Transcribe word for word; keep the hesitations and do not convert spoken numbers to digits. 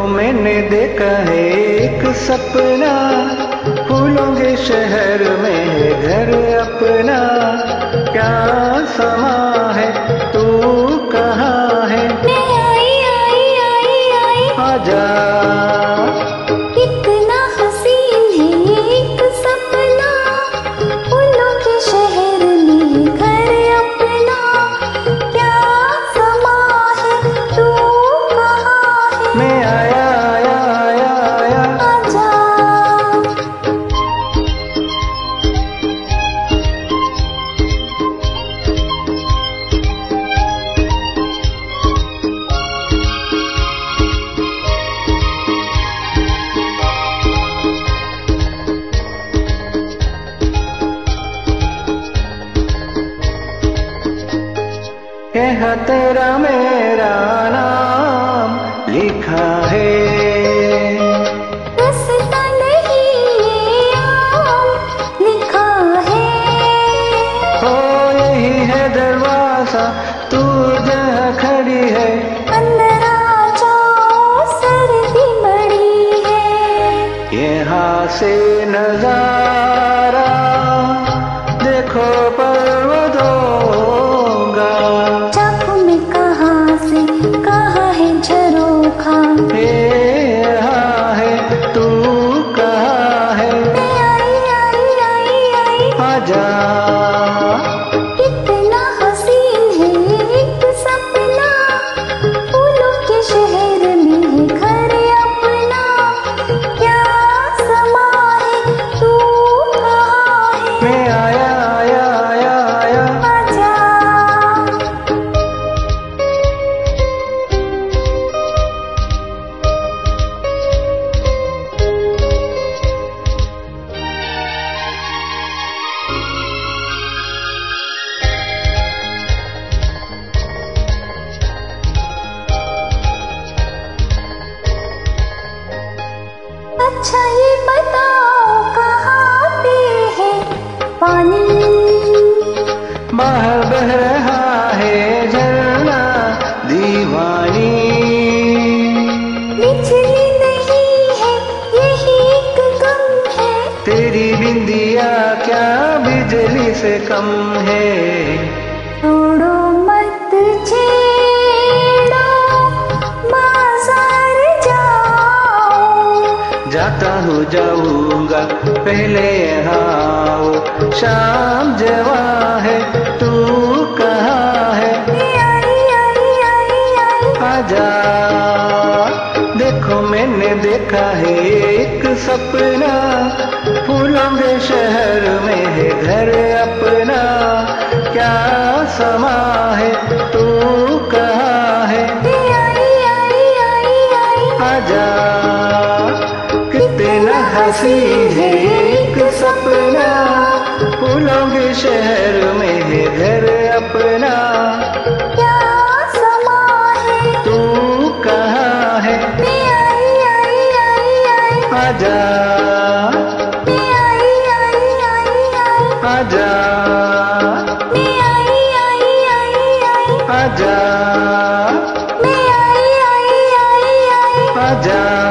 मैंने देखा है एक सपना, फूलों के शहर में है घर अपना। क्या समा है, तू कहाँ है? मैं आई आई आई आई आजा। कितना हसीन है एक सपना, फूलों के शहर में घर अपना। क्या समा है, तू कहाँ है? मैं आया आया आया आया। आजा। कह तेरा मेरा नाम लिखा है, रास्ता नहीं ये आम लिखा है। ओ यही है दरवाजा, तू जहाँ खड़ी है। अंदर आ जाओ, सर्दी बड़ी है। यहाँ से नजारा देखो पर्वतों का। चाकू में कहाँ से कहाँ है झरोखा। ये यहाँ है, तू कहाँ है? मैं आई आई आई आई आजा। कितना हसीन है एक सपना, फूलों के शहर में है घर अपना। क्या समा है, तू कहाँ है? मैं आया आया आया आया। आजा। अच्छा ये बताओ कहाँ पे है पानी। बाहर बह रहा है झरना दीवानी। बिजली नहीं है यही एक गम है। तेरी बिंदिया क्या बिजली से कम है? छोड़ो मत छेड़ो, बाजार जाओ। जाता हूँ जाऊंगा पहले आओ। शाम जवां है, तू कहाँ है? मैं आई आई आई आई आजा। देखो मैंने देखा है एक सपना, फूलों के शहर में है घर अपना। क्या समा है, तू कहाँ है? मैं आई आई आई आई आजा। कितना हंसी है एक सपना, फूलों के शहर में है घर अपना। क्या समा है, तू कहाँ है? मैं आई आई आई आई आजा। मैं आई आई आई आई आजा। मैं आई आई आई आई आजा। मैं आई आई आई आई आजा।